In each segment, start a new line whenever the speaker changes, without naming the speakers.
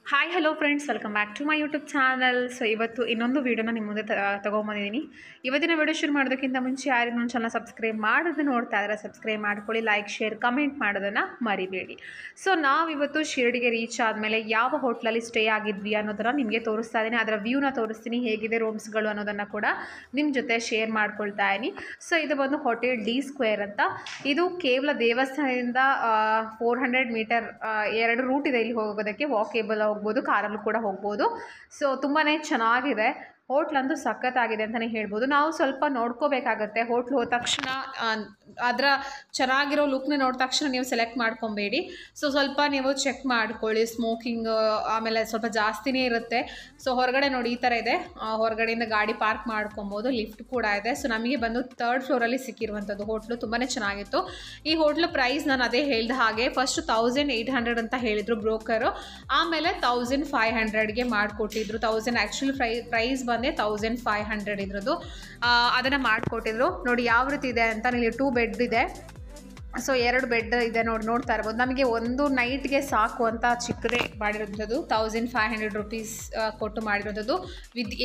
Hi hello friends, welcome back to my YouTube channel. So ಇವತ್ತು ಇನ್ನೊಂದು ವೀಡಿಯೋನ ನಿಮ್ಮ ಮುಂದೆ ತೊಗೊಂಬಂದಿದ್ದೀನಿ. ಇವತ್ತಿನ ವೀಡಿಯೋ ಶುರು ಮಾಡೋದಕ್ಕಿಂತ ಮುಂಚೆ ಯಾರು ನನ್ನ ಚಾನಲ್ ಸಬ್ಸ್ಕ್ರೈಬ್ ಮಾಡೋದು ನೋಡ್ತಾ ಇದ್ದಾರೆ ಸಬ್ಸ್ಕ್ರೈಬ್ ಮಾಡ್ಕೊಳ್ಳಿ, ಲೈಕ್ ಶೇರ್ ಕಮೆಂಟ್ ಮಾಡೋದನ್ನು ಮರಿಬೇಡಿ. ಸೊ ನಾವಿವತ್ತು ಶಿರಡಿಗೆ ರೀಚ್ ಆದಮೇಲೆ ಯಾವ ಹೋಟ್ಲಲ್ಲಿ ಸ್ಟೇ ಆಗಿದ್ವಿ ಅನ್ನೋದನ್ನು ನಿಮಗೆ ತೋರಿಸ್ತಾ ಇದ್ದೀನಿ. ಅದರ ವ್ಯೂನ ತೋರಿಸ್ತೀನಿ, ಹೇಗಿದೆ ರೂಮ್ಸ್ಗಳು ಅನ್ನೋದನ್ನು ಕೂಡ ನಿಮ್ಮ ಜೊತೆ ಶೇರ್ ಮಾಡ್ಕೊಳ್ತಾ ಇದ್ದೀನಿ. ಸೊ ಇದು ಬಂದು ಹೋಟೆಲ್ ಡಿ ಸ್ಕ್ವೇರ್ ಅಂತ. ಇದು ಕೇವಲ ದೇವಸ್ಥಾನದಿಂದ 400 ಮೀಟರ್ 2 ರೂಟ್ ಇದೆ ಇಲ್ಲಿ ಹೋಗೋದಕ್ಕೆ. ವಾಕೇಬಲ್ ಹೋಗ್ಬೋದು, ಕಾರಲ್ಲೂ ಕೂಡ ಹೋಗ್ಬೋದು. ಸೊ ತುಂಬಾ ಚೆನ್ನಾಗಿದೆ ಹೋಟ್ಲಂತೂ, ಸಖತ್ತಾಗಿದೆ ಅಂತಲೇ ಹೇಳ್ಬೋದು. ನಾವು ಸ್ವಲ್ಪ ನೋಡ್ಕೋಬೇಕಾಗತ್ತೆ. ಹೋಟ್ಲು ಹೋದ ತಕ್ಷಣ ಅದರ ಚೆನ್ನಾಗಿರೋ ಲುಕ್ನ ನೋಡಿದ ತಕ್ಷಣ ನೀವು ಸೆಲೆಕ್ಟ್ ಮಾಡ್ಕೊಬೇಡಿ. ಸೊ ಸ್ವಲ್ಪ ನೀವು ಚೆಕ್ ಮಾಡ್ಕೊಳ್ಳಿ. ಸ್ಮೋಕಿಂಗ್ ಆಮೇಲೆ ಸ್ವಲ್ಪ ಜಾಸ್ತಿನೇ ಇರುತ್ತೆ. ಸೊ ಹೊರಗಡೆ ನೋಡಿ ಈ ಥರ ಇದೆ, ಹೊರಗಡೆಯಿಂದ ಗಾಡಿ ಪಾರ್ಕ್ ಮಾಡ್ಕೊಬೋದು. ಲಿಫ್ಟ್ ಕೂಡ ಇದೆ. ಸೊ ನಮಗೆ ಬಂದು 3rd ಫ್ಲೋರಲ್ಲಿ ಸಿಕ್ಕಿರುವಂಥದ್ದು ಹೋಟ್ಲು. ತುಂಬಾ ಚೆನ್ನಾಗಿತ್ತು. ಈ ಹೋಟ್ಲು ಪ್ರೈಸ್ ನಾನು ಅದೇ ಹೇಳಿದ ಹಾಗೆ ಫಸ್ಟ್ 1800 ಅಂತ ಹೇಳಿದರು ಬ್ರೋಕರು, ಆಮೇಲೆ 1500ಗೆ ಮಾಡಿಕೊಟ್ಟಿದ್ರು. 1000 ಆ್ಯಕ್ಚುಲಿ ಪ್ರೈಸ್ ಬಂದೆ 1500 ಇದ್ರದ್ದು. ಅದನ್ನು ಮಾಡಿಕೊಟ್ಟಿದ್ರು. ನೋಡಿ ಯಾವ ರೀತಿ ಇದೆ ಅಂತ. ಇಲ್ಲಿ 2 ಬೆಡ್ ಇದೆ. ಸೊ 2 ಬೆಡ್ ಇದೆ ನೋಡ್ತಾ ಇರ್ಬೋದು. ನಮಗೆ ಒಂದು ನೈಟ್ಗೆ ಸಾಕು ಅಂತ ಚಿಕ್ಕದೇ ಮಾಡಿರೋಂಥದ್ದು. 1500 ರುಪೀಸ್ ಕೊಟ್ಟು ಮಾಡಿರೋಂಥದ್ದು ವಿತ್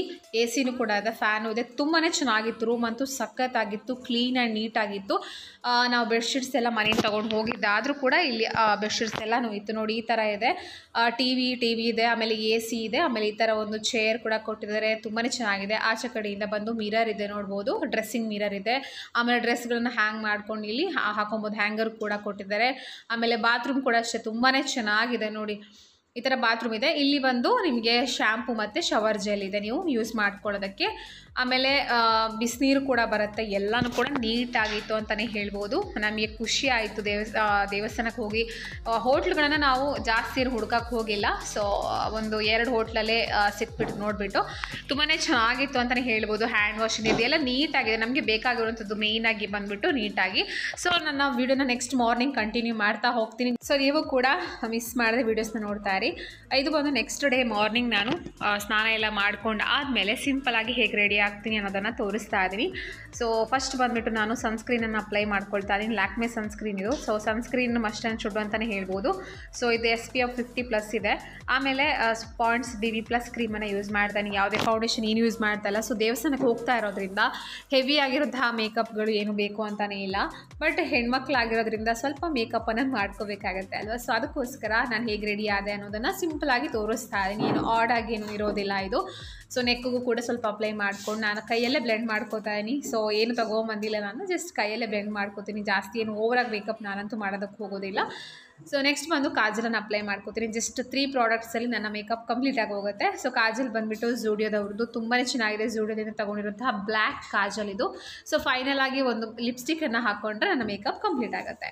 ಎ ಸಿನೂ ಕೂಡ ಇದೆ, ಫ್ಯಾನು ಇದೆ. ತುಂಬಾ ಚೆನ್ನಾಗಿತ್ತು. ರೂಮ್ ಅಂತೂ ಸಖತ್ತಾಗಿತ್ತು, ಕ್ಲೀನ್ ಆ್ಯಂಡ್ ನೀಟಾಗಿತ್ತು. ನಾವು ಬೆಡ್ಶೀಟ್ಸ್ ಎಲ್ಲ ಮನೆಯಿಂದ ತೊಗೊಂಡು ಹೋಗಿದ್ದೆ, ಆದರೂ ಕೂಡ ಇಲ್ಲಿ ಬೆಡ್ಶೀಟ್ಸ್ ಎಲ್ಲನೂ ಇತ್ತು. ನೋಡಿ ಈ ಥರ ಇದೆ. ಟಿ ವಿ ಇದೆ, ಆಮೇಲೆ ಎ ಸಿ ಇದೆ, ಆಮೇಲೆ ಈ ಥರ ಒಂದು ಚೇರ್ ಕೂಡ ಕೊಟ್ಟಿದ್ದಾರೆ. ತುಂಬಾ ಚೆನ್ನಾಗಿದೆ. ಆಚೆ ಕಡೆಯಿಂದ ಬಂದು ಮಿರರ್ ಇದೆ ನೋಡ್ಬೋದು, ಡ್ರೆಸ್ಸಿಂಗ್ ಮಿರರ್ ಇದೆ. ಆಮೇಲೆ ಡ್ರೆಸ್ಗಳನ್ನ ಹ್ಯಾಂಗ್ ಮಾಡ್ಕೊಂಡು ಇಲ್ಲಿ ಹಾಕೊಬೋದು, ಹ್ಯಾಂಗರ್ ಕೂಡ ಕೊಟ್ಟಿದ್ದಾರೆ. ಆಮೇಲೆ ಬಾತ್ರೂಮ್ ಕೂಡ ಅಷ್ಟೇ ತುಂಬಾ ಚೆನ್ನಾಗಿದೆ. ನೋಡಿ ಈ ಥರ ಬಾತ್ರೂಮ್ ಇದೆ. ಇಲ್ಲಿ ಬಂದು ನಿಮಗೆ ಶ್ಯಾಂಪು ಮತ್ತು ಶವರ್ ಜೆಲ್ ಇದೆ ನೀವು ಯೂಸ್ ಮಾಡ್ಕೊಳ್ಳೋದಕ್ಕೆ. ಆಮೇಲೆ ಬಿಸಿನೀರು ಕೂಡ ಬರುತ್ತೆ. ಎಲ್ಲನೂ ಕೂಡ ನೀಟಾಗಿತ್ತು ಅಂತಲೇ ಹೇಳ್ಬೋದು. ನಮಗೆ ಖುಷಿ ಆಯಿತು ದೇವಸ್ಥಾನಕ್ಕೆ ಹೋಗಿ. ಹೋಟ್ಲುಗಳನ್ನು ನಾವು ಜಾಸ್ತಿ ಹುಡ್ಕಕ್ಕೆ ಹೋಗಿಲ್ಲ. ಸೊ ಒಂದು 2 ಹೋಟ್ಲಲ್ಲೇ ಸಿಕ್ಬಿಟ್ಟು ನೋಡಿಬಿಟ್ಟು ತುಂಬಾ ಚೆನ್ನಾಗಿತ್ತು ಅಂತಲೇ ಹೇಳ್ಬೋದು. ಹ್ಯಾಂಡ್ ವಾಶಿಂಗ್ ಇದೆಲ್ಲ ನೀಟಾಗಿದೆ. ನಮಗೆ ಬೇಕಾಗಿರುವಂಥದ್ದು ಮೇಯ್ನಾಗಿ ಬಂದುಬಿಟ್ಟು ನೀಟಾಗಿ. ಸೊ ನನ್ನ ವೀಡಿಯೋನ ನೆಕ್ಸ್ಟ್ ಮಾರ್ನಿಂಗ್ ಕಂಟಿನ್ಯೂ ಮಾಡ್ತಾ ಹೋಗ್ತೀನಿ. ಸೊ ನೀವು ಕೂಡ ಮಿಸ್ ಮಾಡದೆ ವೀಡಿಯೋಸ್ನ ನೋಡ್ತಾ ಇರಿ. ಇದು ಬಂದು ನೆಕ್ಸ್ಟ್ ಡೇ ಮಾರ್ನಿಂಗ್ ನಾನು ಸ್ನಾನ ಎಲ್ಲ ಮಾಡ್ಕೊಂಡು ಆದಮೇಲೆ ಸಿಂಪಲಾಗಿ ಹೇಗೆ ರೆಡಿ ಆಗ್ತೀನಿ ಅನ್ನೋದನ್ನು ತೋರಿಸ್ತಾ ಇದ್ದೀನಿ. ಸೊ ಫಸ್ಟ್ ಬಂದುಬಿಟ್ಟು ನಾನು ಸನ್ಸ್ಕ್ರೀನನ್ನು ಅಪ್ಲೈ ಮಾಡ್ಕೊಳ್ತಾ ಇದ್ದೀನಿ. ಲ್ಯಾಕ್ಮೆ ಸನ್ಸ್ಕ್ರೀನ್ ಇದು. So sunscreen must and should ಅಂತಲೇ ಹೇಳ್ಬೋದು. ಸೊ ಇದು SPF 50+ ಇದೆ. ಆಮೇಲೆ ಪಾಯಿಂಟ್ಸ್ BB+ ಕ್ರೀಮನ್ನು ಯೂಸ್ ಮಾಡ್ತಾನೆ. ಯಾವುದೇ ಫೌಂಡೇಶನ್ ಏನು ಯೂಸ್ ಮಾಡ್ತಾ ಇಲ್ಲ. ಸೊ ದೇವಸ್ಥಾನಕ್ಕೆ ಹೋಗ್ತಾ ಇರೋದ್ರಿಂದ ಹೆವಿ ಆಗಿರೋಂತಹ ಮೇಕಪ್ಗಳು ಏನು ಬೇಕು ಅಂತಲೇ ಇಲ್ಲ. ಬಟ್ ಹೆಣ್ಮಕ್ಳಾಗಿರೋದ್ರಿಂದ ಸ್ವಲ್ಪ ಮೇಕಪ್ಪನ್ನು ಮಾಡ್ಕೋಬೇಕಾಗತ್ತೆ ಅಲ್ವಾ. ಸೊ ಅದಕ್ಕೋಸ್ಕರ ನಾನು ಹೇಗೆ ರೆಡಿ ಆದೆ ಅನ್ನೋದನ್ನು ಸಿಂಪಲಾಗಿ ತೋರಿಸ್ತಾ ಇದ್ದೀನಿ. ಏನು ಆಡಾಗಿ ಏನು ಇರೋದಿಲ್ಲ ಇದು. ಸೊ ನೆಕ್ಕಿಗೂ ಕೂಡ ಸ್ವಲ್ಪ ಅಪ್ಲೈ ಮಾಡ್ಕೊಂಡು ನಾನು ಕೈಯಲ್ಲೇ ಬ್ಲೆಂಡ್ ಮಾಡ್ಕೋತಾ ಇದ್ದೀನಿ. ಸೊ ಏನು ತೊಗೊಂಬಂದಿಲ್ಲ, ನಾನು ಜಸ್ಟ್ ಕೈಯಲ್ಲೇ ಬ್ಲೆಂಡ್ ಮಾಡ್ಕೋತೀನಿ. ಜಾಸ್ತಿ ಏನು ಓವರಾಗಿ ಮೇಕಪ್ ನಾನಂತೂ ಮಾಡೋದಕ್ಕೆ ಹೋಗೋದಿಲ್ಲ. ಸೊ ನೆಕ್ಸ್ಟ್ ಬಂದು ಕಾಜಲನ್ನು ಅಪ್ಲೈ ಮಾಡ್ಕೋತೀನಿ. ಜಸ್ಟ್ 3 ಪ್ರಾಡಕ್ಟ್ಸಲ್ಲಿ ನನ್ನ ಮೇಕಪ್ ಕಂಪ್ಲೀಟಾಗಿ ಹೋಗುತ್ತೆ. ಸೊ ಕಾಜಲ್ ಬಂದುಬಿಟ್ಟು ಝೂಡಿಯೋದವ್ರದ್ದು ತುಂಬಾ ಚೆನ್ನಾಗಿದೆ. ಝೂಡಿಯೋದಿಂದ ತೊಗೊಂಡಿರುವಂತಹ ಬ್ಲ್ಯಾಕ್ ಕಾಜಲ್ ಇದು. ಸೊ ಫೈನಲ್ ಆಗಿ ಒಂದು ಲಿಪ್ಸ್ಟಿಕ್ಕನ್ನು ಹಾಕ್ಕೊಂಡ್ರೆ ನನ್ನ ಮೇಕಪ್ ಕಂಪ್ಲೀಟ್ ಆಗುತ್ತೆ.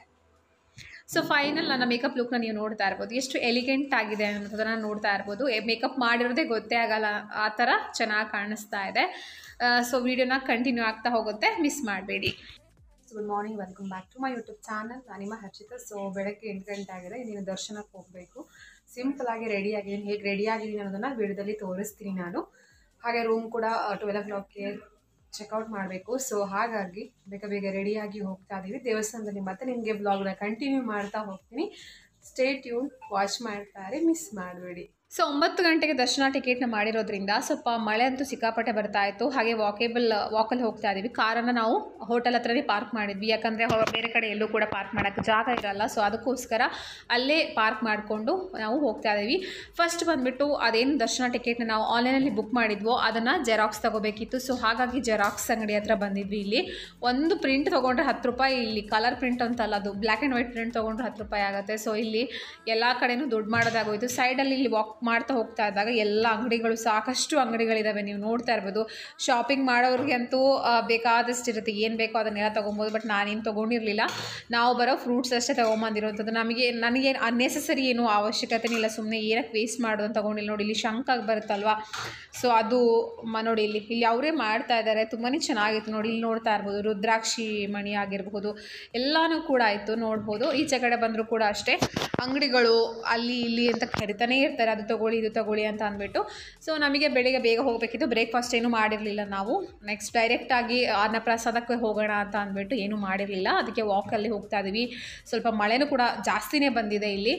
ಸೊ ಫೈನಲ್ ನನ್ನ ಮೇಕಪ್ ಲುಕ್ನ ನೀವು ನೋಡ್ತಾ ಇರ್ಬೋದು. ಎಷ್ಟು ಎಲಿಗೆಂಟ್ ಆಗಿದೆ ಅನ್ನೋದನ್ನು ನೋಡ್ತಾ ಇರ್ಬೋದು. ಮೇಕಪ್ ಮಾಡಿರೋದೇ ಗೊತ್ತೇ ಆಗಲ್ಲ, ಆ ಥರ ಚೆನ್ನಾಗಿ ಕಾಣಿಸ್ತಾ ಇದೆ. ಸೊ ವಿಡಿಯೋನ ಕಂಟಿನ್ಯೂ ಆಗ್ತಾ ಹೋಗುತ್ತೆ, ಮಿಸ್ ಮಾಡಬೇಡಿ. Good morning, welcome back to my YouTube channel. ನಾನು ನಿಮ್ಮ ಹರ್ಷಿತಾ. ಸೊ ಬೆಳಗ್ಗೆ 8 ಗಂಟೆ ಆಗಿದೆ. ನೀನು ದರ್ಶನಕ್ಕೆ ಹೋಗಬೇಕು. ಸಿಂಪಲಾಗಿ ರೆಡಿ ಆಗಿದ್ದೀನಿ. ಹೇಗೆ ರೆಡಿ ಆಗಿದ್ದೀನಿ ಅನ್ನೋದನ್ನು ವಿಡಿಯೋದಲ್ಲಿ ತೋರಿಸ್ತೀನಿ ನಾನು. ಹಾಗೆ ರೂಮ್ ಕೂಡ 12 o'clockಗೆ ಚೆಕ್ಔಟ್ ಮಾಡಬೇಕು. ಸೊ ಹಾಗಾಗಿ ಬೇಗ ರೆಡಿಯಾಗಿ ಹೋಗ್ತಾ ಇದ್ದೀವಿ ದೇವಸ್ಥಾನದಲ್ಲಿ. ಮತ್ತೆ ನಿಮಗೆ ಬ್ಲಾಗ್ನ ಕಂಟಿನ್ಯೂ ಮಾಡ್ತಾ ಹೋಗ್ತೀನಿ. ಸ್ಟೇ ಟ್ಯೂನ್, ವಾಚ್ ಮಾಡ್ತಾ ಇರಿ, ಮಿಸ್ ಮಾಡಬೇಡಿ. ಸೊ 9 ಗಂಟೆಗೆ ದರ್ಶನ ಟಿಕೆಟ್ನ ಮಾಡಿರೋದ್ರಿಂದ ಸ್ವಲ್ಪ ಮಳೆ ಅಂತೂ ಸಿಕ್ಕಾಪಟ್ಟೆ ಬರ್ತಾ ಇತ್ತು. ಹಾಗೆ ವಾಕಲ್ಲಿ ಹೋಗ್ತಾ ಇದ್ದೀವಿ. ಕಾರನ್ನು ನಾವು ಹೋಟೆಲ್ ಹತ್ರನೇ ಪಾರ್ಕ್ ಮಾಡಿದ್ವಿ. ಯಾಕಂದರೆ ಬೇರೆ ಕಡೆ ಎಲ್ಲೂ ಕೂಡ ಪಾರ್ಕ್ ಮಾಡೋಕ್ಕೆ ಜಾಗ ಇರಲ್ಲ. ಸೊ ಅದಕ್ಕೋಸ್ಕರ ಅಲ್ಲೇ ಪಾರ್ಕ್ ಮಾಡಿಕೊಂಡು ನಾವು ಹೋಗ್ತಾ ಇದ್ದೀವಿ. ಫಸ್ಟ್ ಬಂದುಬಿಟ್ಟು ಅದೇನು ದರ್ಶನ ಟಿಕೆಟ್ನ ನಾವು ಆನ್ಲೈನಲ್ಲಿ ಬುಕ್ ಮಾಡಿದ್ವೋ ಅದನ್ನು ಜೆರಾಕ್ಸ್ ತೊಗೋಬೇಕಿತ್ತು. ಸೊ ಹಾಗಾಗಿ ಜೆರಾಕ್ಸ್ ಅಂಗಡಿ ಹತ್ರ ಬಂದಿದ್ವಿ. ಇಲ್ಲಿ ಒಂದು ಪ್ರಿಂಟ್ ತೊಗೊಂಡ್ರೆ 10 ರೂಪಾಯಿ. ಇಲ್ಲಿ ಕಲರ್ ಪ್ರಿಂಟ್ ಅಂತಲ್ಲ, ಅದು ಬ್ಲ್ಯಾಕ್ ಆ್ಯಂಡ್ ವೈಟ್ ಪ್ರಿಂಟ್ ತೊಗೊಂಡ್ರೆ 10 ರೂಪಾಯಿ ಆಗುತ್ತೆ. ಸೊ ಇಲ್ಲಿ ಎಲ್ಲ ಕಡೆನೂ ದುಡ್ಡು ಮಾಡೋದಾಗೋಯಿತು. ಸೈಡಲ್ಲಿ ಇಲ್ಲಿ ವಾಕ್ ಮಾಡ್ತಾ ಹೋಗ್ತಾ ಇದ್ದಾಗ ಎಲ್ಲ ಅಂಗಡಿಗಳು, ಸಾಕಷ್ಟು ಅಂಗಡಿಗಳಿದ್ದಾವೆ, ನೀವು ನೋಡ್ತಾ ಇರ್ಬೋದು. ಶಾಪಿಂಗ್ ಮಾಡೋರಿಗೆ ಅಂತೂ ಬೇಕಾದಷ್ಟು ಇರುತ್ತೆ, ಏನು ಬೇಕೋ ಅದನ್ನೆಲ್ಲ ತೊಗೊಬೋದು. ಬಟ್ ನಾನೇನು ತೊಗೊಂಡಿರಲಿಲ್ಲ. ನಾವು ಬರೋ ಫ್ರೂಟ್ಸ್ ಅಷ್ಟೇ ತೊಗೊಂಬಂದಿರೋಂಥದ್ದು. ನನಗೆ ಅನ್ನೆಸೆಸರಿ ಏನೂ ಅವಶ್ಯಕತೆ ಇಲ್ಲ. ಸುಮ್ಮನೆ ಏನಕ್ಕೆ ವೇಸ್ಟ್ ಮಾಡೋದು ಅಂತ ತೊಗೊಂಡಿಲ್ಲ. ನೋಡಿ ಇಲ್ಲಿ ಶಂಖಾಗಿ ಬರುತ್ತಲ್ವ, ಸೊ ಅದು ನೋಡಿ ಇಲ್ಲಿ ಅವರೇ ಮಾಡ್ತಾ ಇದ್ದಾರೆ. ತುಂಬಾ ಚೆನ್ನಾಗಿತ್ತು. ನೋಡಿ ಇಲ್ಲಿ ನೋಡ್ತಾ ಇರ್ಬೋದು, ರುದ್ರಾಕ್ಷಿ ಮಣಿ ಆಗಿರಬಹುದು, ಎಲ್ಲನೂ ಕೂಡ ಆಯಿತು ನೋಡ್ಬೋದು. ಈಚೆ ಕಡೆ ಬಂದರೂ ಕೂಡ ಅಷ್ಟೇ ಅಂಗಡಿಗಳು ಅಲ್ಲಿ ಇಲ್ಲಿ ಅಂತ ಕರಿತಾನೇ ಇರ್ತಾರೆ, ಅದು ತೊಗೊಳ್ಳಿ ಇದು ತೊಗೊಳ್ಳಿ ಅಂತ ಅಂದ್ಬಿಟ್ಟು. ಸೊ ನಮಗೆ ಬೆಳಿಗ್ಗೆ ಬೇಗ ಹೋಗಬೇಕಿತ್ತು. ಬ್ರೇಕ್ಫಾಸ್ಟ್ ಏನೂ ಮಾಡಿರಲಿಲ್ಲ ನಾವು. ನೆಕ್ಸ್ಟ್ ಡೈರೆಕ್ಟಾಗಿ ಅನ್ನಪ್ರಸಾದಕ್ಕೆ ಹೋಗೋಣ ಅಂತ ಅಂದ್ಬಿಟ್ಟು ಏನೂ ಮಾಡಿರಲಿಲ್ಲ. ಅದಕ್ಕೆ ವಾಕಲ್ಲಿ ಹೋಗ್ತಾ ಇದ್ದೀವಿ. ಸ್ವಲ್ಪ ಮಳೆನೂ ಕೂಡ ಜಾಸ್ತಿನೇ ಬಂದಿದೆ ಇಲ್ಲಿ.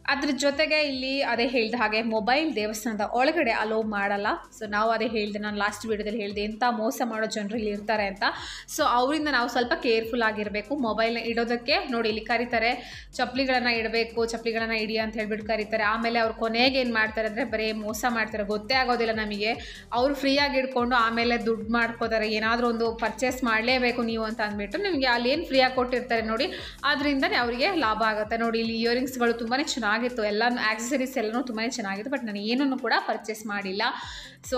ಅದ್ರ ಜೊತೆಗೆ ಇಲ್ಲಿ ಅದೇ ಹೇಳಿದ ಹಾಗೆ ಮೊಬೈಲ್ ದೇವಸ್ಥಾನದ ಒಳಗಡೆ ಅಲೋ ಮಾಡಲ್ಲ. ಸೊ ನಾವು ಅದೇ ಹೇಳಿದೆ, ನಾನು ಲಾಸ್ಟ್ ವೀಡಿಯೋದಲ್ಲಿ ಹೇಳಿದೆ ಎಂಥ ಮೋಸ ಮಾಡೋ ಜನರು ಇಲ್ಲಿ ಇರ್ತಾರೆ ಅಂತ. ಸೊ ಅವರಿಂದ ನಾವು ಸ್ವಲ್ಪ ಕೇರ್ಫುಲ್ ಆಗಿರಬೇಕು. ಮೊಬೈಲ್ನ ಇಡೋದಕ್ಕೆ ನೋಡಿ ಇಲ್ಲಿ ಕರೀತಾರೆ, ಚಪ್ಪಲಿಗಳನ್ನು ಇಡಬೇಕು, ಚಪ್ಪಲಿಗಳನ್ನು ಇಡಿ ಅಂತ ಹೇಳ್ಬಿಟ್ಟು ಕರೀತಾರೆ. ಆಮೇಲೆ ಅವ್ರು ಕೊನೆಗೆ ಏನು ಮಾಡ್ತಾರೆ ಅಂದರೆ ಬರೀ ಮೋಸ ಮಾಡ್ತಾರೆ, ಗೊತ್ತೇ ಆಗೋದಿಲ್ಲ ನಮಗೆ. ಅವರು ಫ್ರೀಯಾಗಿ ಇಟ್ಕೊಂಡು ಆಮೇಲೆ ದುಡ್ಡು ಮಾಡ್ಕೋತಾರೆ, ಏನಾದರೂ ಒಂದು ಪರ್ಚೇಸ್ ಮಾಡಲೇಬೇಕು ನೀವು ಅಂತ ಅಂದ್ಬಿಟ್ಟು ನಿಮಗೆ ಅಲ್ಲಿ ಏನು ಫ್ರೀಯಾಗಿ ಕೊಟ್ಟಿರ್ತಾರೆ ನೋಡಿ, ಅದರಿಂದನೇ ಅವರಿಗೆ ಲಾಭ ಆಗುತ್ತೆ. ನೋಡಿ ಇಲ್ಲಿ ಇಯರಿಂಗ್ಸ್ಗಳು ತುಂಬಾ ಚೆನ್ನಾಗಿತ್ತು, ಎಲ್ಲನೂ ಆಕ್ಸೆಸರೀಸ್ ಎಲ್ಲನೂ ತುಂಬಾ ಚೆನ್ನಾಗಿತ್ತು. ಬಟ್ ನಾನು ಏನನ್ನು ಕೂಡ ಪರ್ಚೇಸ್ ಮಾಡಿಲ್ಲ. ಸೊ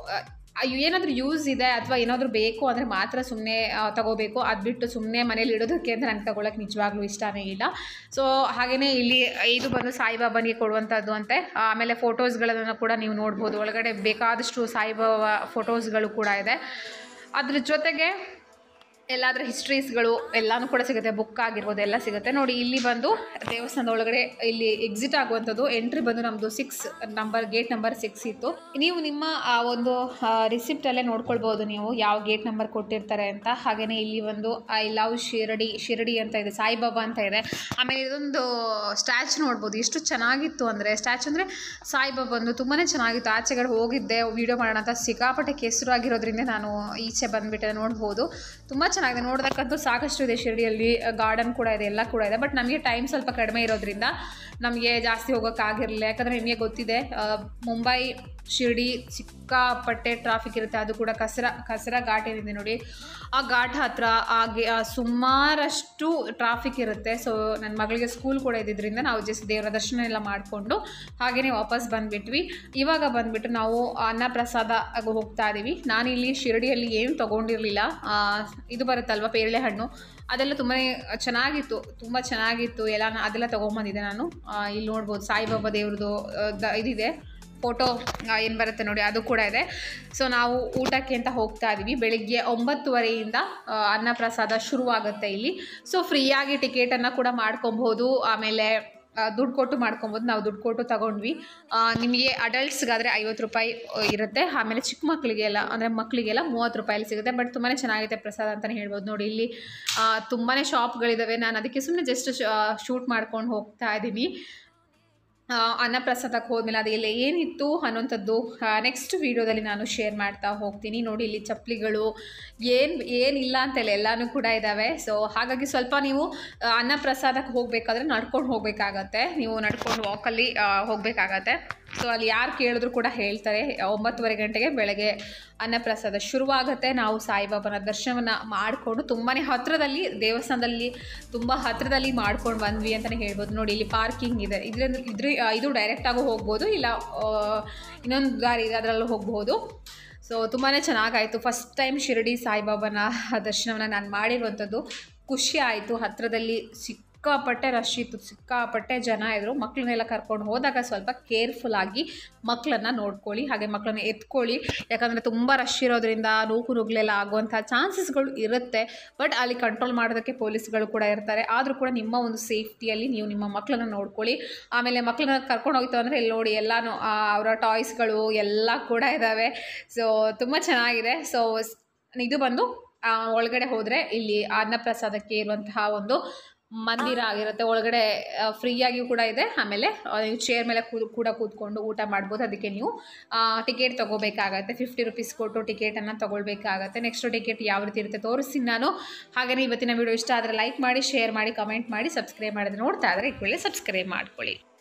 ಏನಾದರೂ ಯೂಸ್ ಇದೆ ಅಥವಾ ಏನಾದರೂ ಬೇಕು ಅಂದರೆ ಮಾತ್ರ ಸುಮ್ಮನೆ ತಗೋಬೇಕು. ಅದು ಬಿಟ್ಟು ಸುಮ್ಮನೆ ಮನೇಲಿ ಇಡೋದಕ್ಕೆ ಅಂತ ನನಗೆ ತಗೊಳ್ಳೋಕೆ ನಿಜವಾಗ್ಲೂ ಇಷ್ಟನೇ ಇಲ್ಲ. ಸೊ ಹಾಗೆಯೇ ಇಲ್ಲಿ ಇದು ಬಂದು ಸಾಯಿಬಾಬನಿಗೆ ಕೊಡುವಂಥದ್ದು ಅಂತೆ. ಆಮೇಲೆ ಫೋಟೋಸ್ಗಳನ್ನು ಕೂಡ ನೀವು ನೋಡ್ಬೋದು, ಒಳಗಡೆ ಬೇಕಾದಷ್ಟು ಸಾಯಿಬಾಬಾ ಫೋಟೋಸ್ಗಳು ಕೂಡ ಇದೆ. ಅದ್ರ ಜೊತೆಗೆ ಎಲ್ಲಾದರೂ ಹಿಸ್ಟ್ರೀಸ್ಗಳು ಎಲ್ಲನೂ ಕೂಡ ಸಿಗುತ್ತೆ, ಬುಕ್ ಆಗಿರ್ಬೋದು ಎಲ್ಲ ಸಿಗುತ್ತೆ. ನೋಡಿ ಇಲ್ಲಿ ಬಂದು ದೇವಸ್ಥಾನದ ಒಳಗಡೆ ಇಲ್ಲಿ ಎಕ್ಸಿಟ್ ಆಗುವಂಥದ್ದು ಎಂಟ್ರಿ ಬಂದು ನಮ್ಮದು 6 ನಂಬರ್, ಗೇಟ್ ನಂಬರ್ 6 ಇತ್ತು. ನೀವು ನಿಮ್ಮ ಒಂದು ರಿಸಿಪ್ಟಲ್ಲೇ ನೋಡ್ಕೊಳ್ಬೋದು ನೀವು ಯಾವ ಗೇಟ್ ನಂಬರ್ ಕೊಟ್ಟಿರ್ತಾರೆ ಅಂತ. ಹಾಗೆಯೇ ಇಲ್ಲಿ ಒಂದು ಐ ಲವ್ ಶಿರಡಿ ಅಂತ ಇದೆ, ಸಾಯಿಬಾಬಾ ಅಂತ ಇದೆ. ಆಮೇಲೆ ಇದೊಂದು ಸ್ಟ್ಯಾಚು ನೋಡ್ಬೋದು, ಎಷ್ಟು ಚೆನ್ನಾಗಿತ್ತು ಅಂದರೆ, ಸ್ಟ್ಯಾಚು ಅಂದರೆ ಸಾಯಿಬಾಬಂದು ತುಂಬಾ ಚೆನ್ನಾಗಿತ್ತು. ಆಚೆಗಡೆ ಹೋಗಿದ್ದೆ ವೀಡಿಯೋ ಮಾಡೋಣ ಅಂತ, ಸಿಕ್ಕಾಪಟ್ಟೆ ಕೆಸರು ಆಗಿರೋದ್ರಿಂದ ನಾನು ಈಚೆ ಬಂದುಬಿಟ್ಟೆ. ನೋಡ್ಬೋದು ತುಂಬ ಚೆನ್ನಾಗಿದೆ, ನೋಡೋದಕ್ಕಂತೂ ಸಾಕಷ್ಟು ಇದೆ. ಶಿರಡಿಯಲ್ಲಿ ಗಾರ್ಡನ್ ಕೂಡ ಇದೆ, ಎಲ್ಲ ಕೂಡ ಇದೆ. ಬಟ್ ನಮಗೆ ಟೈಮ್ ಸ್ವಲ್ಪ ಕಡಿಮೆ ಇರೋದ್ರಿಂದ ನಮಗೆ ಜಾಸ್ತಿ ಹೋಗೋಕ್ಕಾಗಿರಲಿಲ್ಲ. ಯಾಕಂದರೆ ನಿಮಗೆ ಗೊತ್ತಿದೆ ಮುಂಬೈ ಶಿರಡಿ ಸಿಕ್ಕಾಪಟ್ಟೆ ಟ್ರಾಫಿಕ್ ಇರುತ್ತೆ. ಅದು ಕೂಡ ಕಸರಾ ಘಾಟ್ ಏನಿದೆ ನೋಡಿ, ಆ ಘಾಟ್ ಹತ್ರ ಸುಮಾರಷ್ಟು ಟ್ರಾಫಿಕ್ ಇರುತ್ತೆ. ಸೊ ನನ್ನ ಮಗಳಿಗೆ ಸ್ಕೂಲ್ ಕೂಡ ಇದ್ದಿದ್ದರಿಂದ ನಾವು ಜಸ್ಟ್ ದೇವರ ದರ್ಶನ ಎಲ್ಲ ಮಾಡಿಕೊಂಡು ಹಾಗೆಯೇ ವಾಪಸ್ ಬಂದುಬಿಟ್ವಿ. ಇವಾಗ ಬಂದುಬಿಟ್ಟು ನಾವು ಅನ್ನಪ್ರಸಾದ ಹೋಗ್ತಾ ಇದ್ದೀವಿ. ನಾನಿಲ್ಲಿ ಶಿರಡಿಯಲ್ಲಿ ಏನು ತೊಗೊಂಡಿರಲಿಲ್ಲ, ಇದು ಬರುತ್ತಲ್ವ ಪೇರಳೆ ಹಣ್ಣು, ಅದೆಲ್ಲ ತುಂಬಾ ಚೆನ್ನಾಗಿತ್ತು, ತುಂಬ ಚೆನ್ನಾಗಿತ್ತು ಎಲ್ಲ. ಅದೆಲ್ಲ ತೊಗೊಂಬಂದಿದ್ದೆ ನಾನು. ಇಲ್ಲಿ ನೋಡ್ಬೋದು ಸಾಯಿಬಾಬಾ ದೇವ್ರದ್ದು ಇದಿದೆ, ಫೋಟೋ ಏನು ಬರುತ್ತೆ ನೋಡಿ, ಅದು ಕೂಡ ಇದೆ. ಸೊ ನಾವು ಊಟಕ್ಕೆ ಅಂತ ಹೋಗ್ತಾ ಇದ್ದೀವಿ. ಬೆಳಿಗ್ಗೆ 9:30ಯಿಂದ ಅನ್ನಪ್ರಸಾದ ಶುರುವಾಗುತ್ತೆ ಇಲ್ಲಿ. ಸೊ ಫ್ರೀಯಾಗಿ ಟಿಕೆಟನ್ನು ಕೂಡ ಮಾಡ್ಕೊಬೋದು, ಆಮೇಲೆ ದುಡ್ಡು ಕೊಟ್ಟು ಮಾಡ್ಕೊಬೋದು. ನಾವು ದುಡ್ಡು ಕೊಟ್ಟು ತಗೊಂಡ್ವಿ. ನಿಮಗೆ ಅಡಲ್ಟ್ಸ್ಗಾದರೆ 50 ರೂಪಾಯಿ ಇರುತ್ತೆ. ಆಮೇಲೆ ಚಿಕ್ಕ ಮಕ್ಕಳಿಗೆಲ್ಲ ಅಂದರೆ ಮಕ್ಕಳಿಗೆಲ್ಲ 30 ರೂಪಾಯಲ್ಲಿ ಸಿಗುತ್ತೆ. ಬಟ್ ತುಂಬಾ ಚೆನ್ನಾಗಿದೆ ಪ್ರಸಾದ ಅಂತಲೇ ಹೇಳ್ಬೋದು. ನೋಡಿ ಇಲ್ಲಿ ತುಂಬಾ ಶಾಪ್ಗಳಿದ್ದಾವೆ. ನಾನು ಅದಕ್ಕೆ ಸುಮ್ಮನೆ ಜಸ್ಟ್ ಶೂಟ್ ಮಾಡ್ಕೊಂಡು ಹೋಗ್ತಾ ಇದ್ದೀನಿ. ಅನ್ನಪ್ರಸಾದಕ್ಕೆ ಹೋದ್ಮೇಲೆ ಅದೆಲ್ಲ ಏನಿತ್ತು ಅನ್ನೋಂಥದ್ದು ನೆಕ್ಸ್ಟ್ ವೀಡಿಯೋದಲ್ಲಿ ನಾನು ಶೇರ್ ಮಾಡ್ತಾ ಹೋಗ್ತೀನಿ. ನೋಡಿ ಇಲ್ಲಿ ಚಪ್ಪಲಿಗಳು ಏನಿಲ್ಲ ಅಂತೆಲ್ಲ ಎಲ್ಲನೂ ಕೂಡ ಇದ್ದಾವೆ. ಸೊ ಹಾಗಾಗಿ ಸ್ವಲ್ಪ ನೀವು ಅನ್ನಪ್ರಸಾದಕ್ಕೆ ಹೋಗಬೇಕಾದ್ರೆ ನಡ್ಕೊಂಡು ಹೋಗಬೇಕಾಗತ್ತೆ, ನೀವು ನಡ್ಕೊಂಡು ವಾಕಲ್ಲಿ ಹೋಗಬೇಕಾಗತ್ತೆ. ಸೊ ಅಲ್ಲಿ ಯಾರು ಕೇಳಿದ್ರು ಕೂಡ ಹೇಳ್ತಾರೆ 9:30 ಗಂಟೆಗೆ ಬೆಳಗ್ಗೆ ಅನ್ನಪ್ರಸಾದ ಶುರುವಾಗುತ್ತೆ. ನಾವು ಸಾಯಿಬಾಬನ ದರ್ಶನವನ್ನು ಮಾಡಿಕೊಂಡು ತುಂಬಾ ಹತ್ತಿರದಲ್ಲಿ, ದೇವಸ್ಥಾನದಲ್ಲಿ ತುಂಬ ಹತ್ತಿರದಲ್ಲಿ ಮಾಡ್ಕೊಂಡು ಬಂದ್ವಿ ಅಂತಲೇ ಹೇಳ್ಬೋದು. ನೋಡಿ ಇಲ್ಲಿ ಪಾರ್ಕಿಂಗ್ ಇದೆ, ಇದು ಡೈರೆಕ್ಟಾಗೂ ಹೋಗ್ಬೋದು, ಇಲ್ಲ ಇನ್ನೊಂದು ದಾರಿ ಇದೆ ಅದರಲ್ಲೂ ಹೋಗ್ಬೋದು. ಸೊ ತುಂಬಾ ಚೆನ್ನಾಗಾಯಿತು. ಫಸ್ಟ್ ಟೈಮ್ ಶಿರಡಿ ಸಾಯಿಬಾಬನ ದರ್ಶನವನ್ನು ನಾನು ಮಾಡಿರುವಂಥದ್ದು. ಖುಷಿ ಆಯಿತು. ಹತ್ತಿರದಲ್ಲಿ ಸಿಕ್ಕಾಪಟ್ಟೆ ರಶ್ ಇತ್ತು, ಸಿಕ್ಕಾಪಟ್ಟೆ ಜನ ಇದ್ದರು. ಮಕ್ಕಳನ್ನೆಲ್ಲ ಕರ್ಕೊಂಡು ಹೋದಾಗ ಸ್ವಲ್ಪ ಕೇರ್ಫುಲ್ ಆಗಿ ಮಕ್ಕಳನ್ನು ನೋಡ್ಕೊಳ್ಳಿ, ಹಾಗೆ ಮಕ್ಕಳನ್ನ ಎತ್ಕೊಳ್ಳಿ. ಯಾಕಂದರೆ ತುಂಬ ರಶ್ ಇರೋದ್ರಿಂದ ನುಗ್ಗಲೆಲ್ಲ ಆಗುವಂಥ ಚಾನ್ಸಸ್ಗಳು ಇರುತ್ತೆ. ಬಟ್ ಅಲ್ಲಿ ಕಂಟ್ರೋಲ್ ಮಾಡೋದಕ್ಕೆ ಪೊಲೀಸ್ಗಳು ಕೂಡ ಇರ್ತಾರೆ. ಆದರೂ ಕೂಡ ನಿಮ್ಮ ಒಂದು ಸೇಫ್ಟಿಯಲ್ಲಿ ನೀವು ನಿಮ್ಮ ಮಕ್ಕಳನ್ನ ನೋಡ್ಕೊಳ್ಳಿ. ಆಮೇಲೆ ಮಕ್ಕಳನ್ನ ಕರ್ಕೊಂಡು ಹೋಗ್ತು ಅಂದರೆ ಇಲ್ಲಿ ನೋಡಿ ಎಲ್ಲನೂ ಅವರ ಟಾಯ್ಸ್ಗಳು ಎಲ್ಲ ಕೂಡ ಇದ್ದಾವೆ. ಸೊ ತುಂಬ ಚೆನ್ನಾಗಿದೆ. ಸೊ ಇದು ಬಂದು ಒಳಗಡೆ ಹೋದರೆ ಇಲ್ಲಿ ಅನ್ನಪ್ರಸಾದಕ್ಕೆ ಇರುವಂತಹ ಒಂದು ಮಂದಿರ ಆಗಿರುತ್ತೆ. ಒಳಗಡೆ ಫ್ರೀಯಾಗಿಯೂ ಕೂಡ ಇದೆ. ಆಮೇಲೆ ನೀವು ಚೇರ್ ಮೇಲೆ ಕೂತ್ಕೊಂಡು ಊಟ ಮಾಡ್ಬೋದು. ಅದಕ್ಕೆ ನೀವು ಟಿಕೆಟ್ ತೊಗೋಬೇಕಾಗತ್ತೆ. 50 ರೂಪೀಸ್ ಕೊಟ್ಟು ಟಿಕೆಟನ್ನು ತೊಗೊಳ್ಬೇಕಾಗತ್ತೆ. ನೆಕ್ಸ್ಟ್ ಟಿಕೆಟ್ ಯಾವ ರೀತಿ ಇರುತ್ತೆ ತೋರಿಸ್ತೀನಿ ನಾನು. ಹಾಗೆಯೇ ಇವತ್ತಿನ ವಿಡಿಯೋ ಇಷ್ಟ ಆದರೆ ಲೈಕ್ ಮಾಡಿ, ಶೇರ್ ಮಾಡಿ, ಕಮೆಂಟ್ ಮಾಡಿ, ಸಬ್ಸ್ಕ್ರೈಬ್ ಮಾಡಿದ್ರೆ ನೋಡ್ತಾ ಇದ್ದರೆ ಇಟ್ಕೊಳ್ಳಿ, ಸಬ್ಸ್ಕ್ರೈಬ್ ಮಾಡ್ಕೊಳ್ಳಿ.